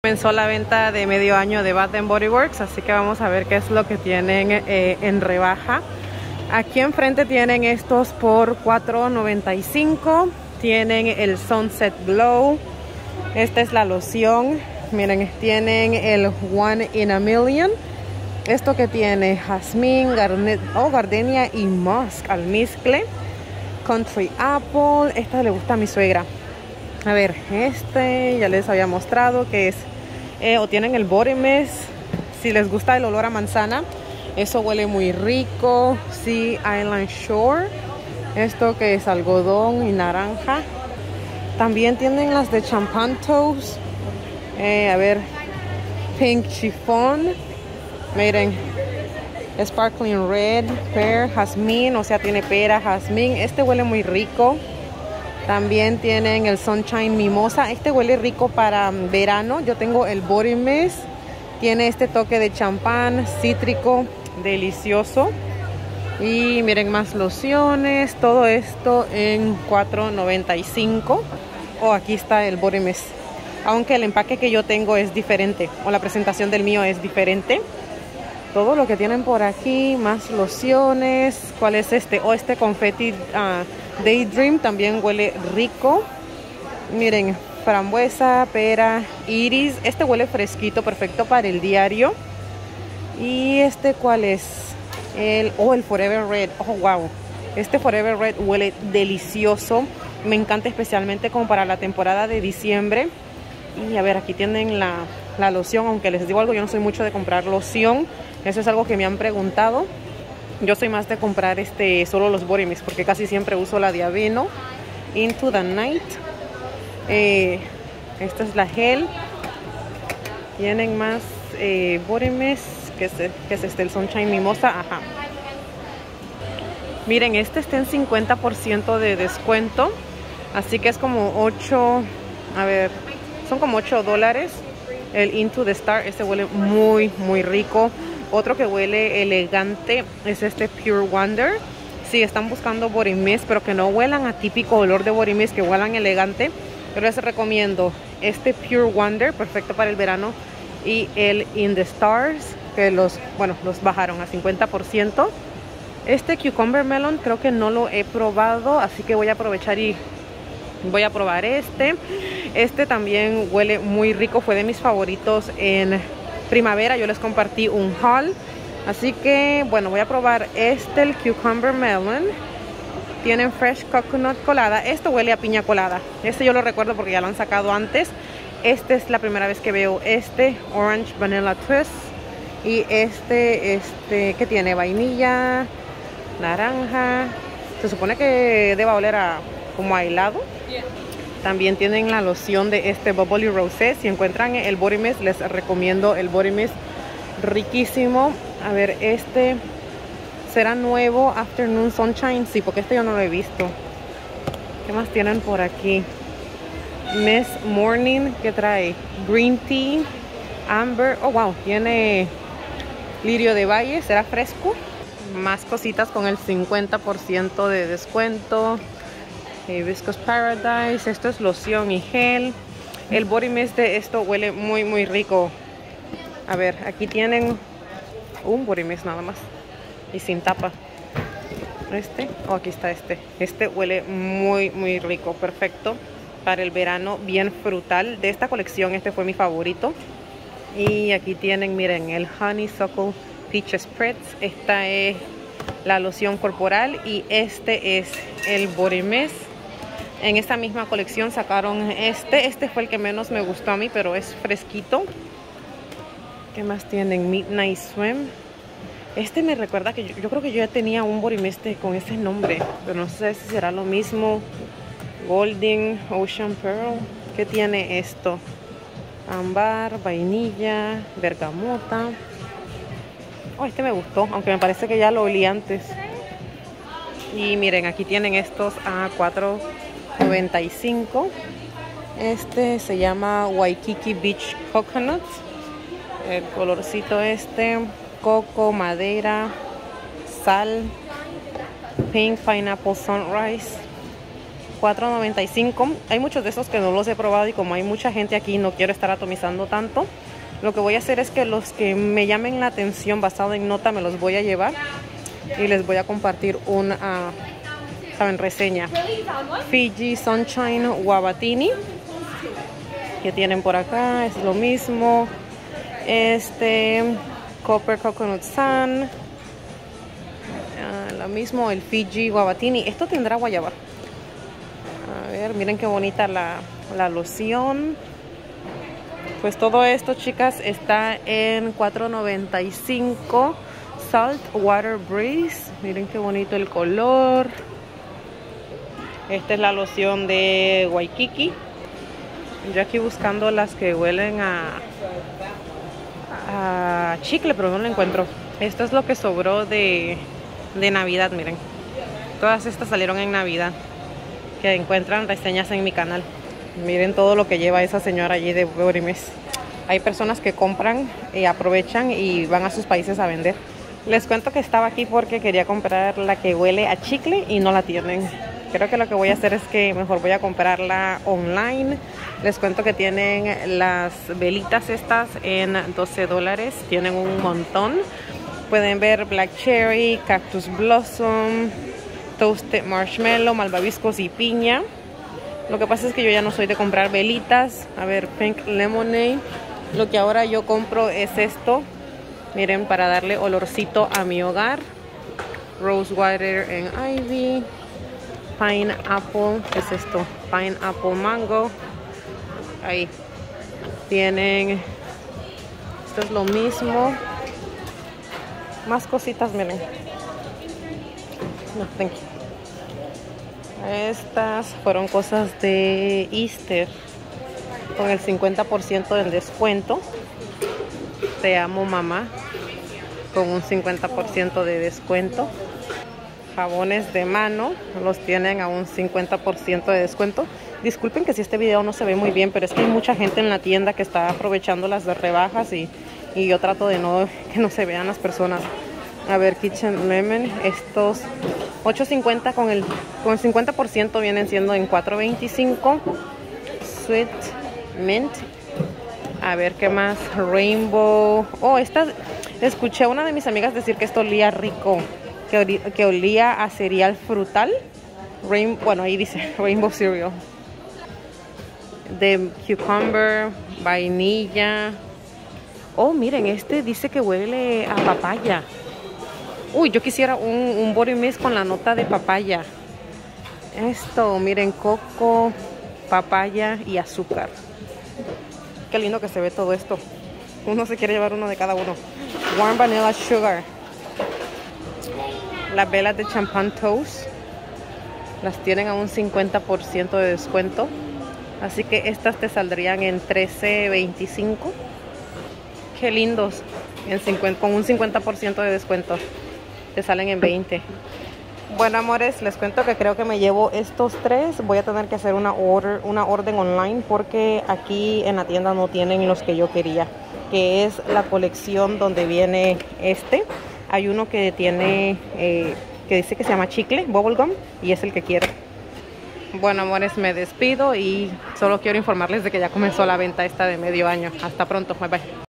Comenzó la venta de medio año de Bath Body Works, así que vamos a ver qué es lo que tienen en rebaja. Aquí enfrente tienen estos por $4.95. Tienen el Sunset Glow. Esta es la loción. Miren, tienen el One in a Million. Esto que tiene jazmín, gardenia y musk al mezcle. Country Apple. Esta le gusta a mi suegra. A ver, este ya les había mostrado que es o tienen el Body Mist. Si les gusta el olor a manzana, eso huele muy rico. Sea Island Shore. Esto que es algodón y naranja. También tienen las de Champagne Toast. A ver, Pink Chiffon. Miren, Sparkling Red, Pear, Jazmín, o sea, tiene pera, jazmín. Este huele muy rico. También tienen el Sunshine Mimosa. Este huele rico para verano. Yo tengo el Body Mist. Tiene este toque de champán, cítrico, delicioso. Y miren, más lociones. Todo esto en $4.95. Oh, aquí está el Body Mist. Aunque el empaque que yo tengo es diferente, o la presentación del mío es diferente. Todo lo que tienen por aquí, más lociones. ¿Cuál es este? Oh, este confeti Daydream también huele rico. Miren, frambuesa, pera, iris. Este huele fresquito, perfecto para el diario. Y este, ¿cuál es? El Forever Red. Oh, wow. Este Forever Red huele delicioso. Me encanta especialmente como para la temporada de diciembre. Y a ver, aquí tienen la loción. Aunque les digo algo, yo no soy mucho de comprar loción. Eso es algo que me han preguntado. Yo soy más de comprar solo los Body Mist, porque casi siempre uso la de Aveeno. Into the Night. Esta es la gel. Tienen más Body Mist, que es el Sunshine Mimosa. Ajá. Miren, este está en 50% de descuento. Así que es como 8. A ver, son como $8. El Into the Star. Este huele muy, muy rico. Otro que huele elegante es este Pure Wonder. Si están buscando Body Mist, pero que no huelan a típico olor de Body Mist, que huelan elegante, yo les recomiendo este Pure Wonder, perfecto para el verano. Y el In the Stars, que los bajaron a 50%. Este Cucumber Melon creo que no lo he probado, así que voy a aprovechar y voy a probar este. Este también huele muy rico, fue de mis favoritos en primavera. Yo les compartí un haul, así que bueno, voy a probar el Cucumber Melon. Tienen Fresh Coconut colada. Esto huele a piña colada. Este yo lo recuerdo porque ya lo han sacado antes. Este es la primera vez que veo Orange Vanilla Twist. Y que tiene vainilla, naranja. Se supone que deba oler como a helado. También tienen la loción de Bubbly Rosé. Si encuentran el Body Mist, les recomiendo el Body Mist. Riquísimo. A ver, ¿será nuevo? Afternoon Sunshine. Sí, porque yo no lo he visto. ¿Qué más tienen por aquí? Miss Morning, ¿qué trae? Green Tea, Amber. Oh, wow. Tiene lirio de valle. ¿Será fresco? Más cositas con el 50% de descuento. Hibiscus Paradise. Esto es loción y gel. El Body Mist de esto huele muy, muy rico. A ver, aquí tienen un Body Mist nada más. Y sin tapa. Aquí está este huele muy, muy rico. Perfecto para el verano, bien frutal. De esta colección este fue mi favorito. Y aquí tienen, miren, el Honeysuckle Peach Spritz. Esta es la loción corporal y este es el Body Mist. En esta misma colección sacaron este fue el que menos me gustó a mí, pero es fresquito. ¿Qué más tienen? Midnight Swim. Me recuerda que yo creo que yo ya tenía un Body Mist con ese nombre, pero no sé si será lo mismo. Golden Ocean Pearl. ¿Qué tiene esto? Ámbar, vainilla, bergamota. Oh, me gustó, aunque me parece que ya lo olí antes. Y miren, aquí tienen estos a $4.95. Se llama Waikiki Beach Coconut. El colorcito coco, madera, sal, Pink Pineapple Sunrise. $4.95. Hay muchos de esos que no los he probado y como hay mucha gente aquí no quiero estar atomizando tanto. Lo que voy a hacer es que los que me llamen la atención basado en nota me los voy a llevar y les voy a compartir una reseña. Fiji Sunshine Wabatini, que tienen por acá, es lo mismo. Copper Coconut Sun, lo mismo el Fiji Wabatini. Esto tendrá guayaba. A ver, miren qué bonita la loción. Pues todo esto, chicas, está en $4.95. Salt Water Breeze. Miren qué bonito el color. Esta es la loción de Waikiki. Yo aquí buscando las que huelen a chicle, pero no la encuentro. Esto es lo que sobró de Navidad, miren. Todas estas salieron en Navidad. Que encuentran reseñas en mi canal. Miren todo lo que lleva esa señora allí de Body Mist. Hay personas que compran y aprovechan y van a sus países a vender. Les cuento que estaba aquí porque quería comprar la que huele a chicle y no la tienen. Creo que lo que voy a hacer es que mejor voy a comprarla online. Les cuento que tienen las velitas estas en $12. Tienen un montón. Pueden ver Black Cherry, Cactus Blossom, Toasted Marshmallow, Malvaviscos y piña. Lo que pasa es que yo ya no soy de comprar velitas. A ver, Pink Lemonade. Lo que ahora yo compro es esto. Miren, para darle olorcito a mi hogar. Rose Water en Ivy. Pineapple. ¿Qué es esto? Pineapple Mango. Ahí. Tienen. Esto es lo mismo. Más cositas, miren. No, thank you. Estas fueron cosas de Easter con el 50% del descuento. Te amo, mamá, con un 50% de descuento. Jabones de mano los tienen a un 50% de descuento. Disculpen que si este video no se ve muy bien, pero es que hay mucha gente en la tienda que está aprovechando las rebajas y yo trato de que no se vean las personas. A ver, Kitchen Lemon, estos $8.50 con el 50% vienen siendo en $4.25. Sweet Mint. A ver, ¿qué más? Rainbow. Oh, escuché a una de mis amigas decir que esto olía rico. Que olía a cereal frutal. Bueno, ahí dice Rainbow Cereal. De cucumber, vainilla. Oh, miren, este dice que huele a papaya. Uy, yo quisiera un body mist con la nota de papaya. Esto, miren, coco, papaya y azúcar. Qué lindo que se ve todo esto. Uno se quiere llevar uno de cada uno. Warm Vanilla Sugar. Las velas de Champagne Toast las tienen a un 50% de descuento. Así que estas te saldrían en $13.25. Qué lindos. Con un 50% de descuento. Te salen en 20. Bueno, amores, les cuento que creo que me llevo estos tres. Voy a tener que hacer una orden online porque aquí en la tienda no tienen los que yo quería, que es la colección donde viene hay uno que tiene que dice que se llama chicle, bubblegum, y es el que quiero. Bueno, amores, me despido y solo quiero informarles de que ya comenzó la venta esta de medio año. Hasta pronto, bye bye.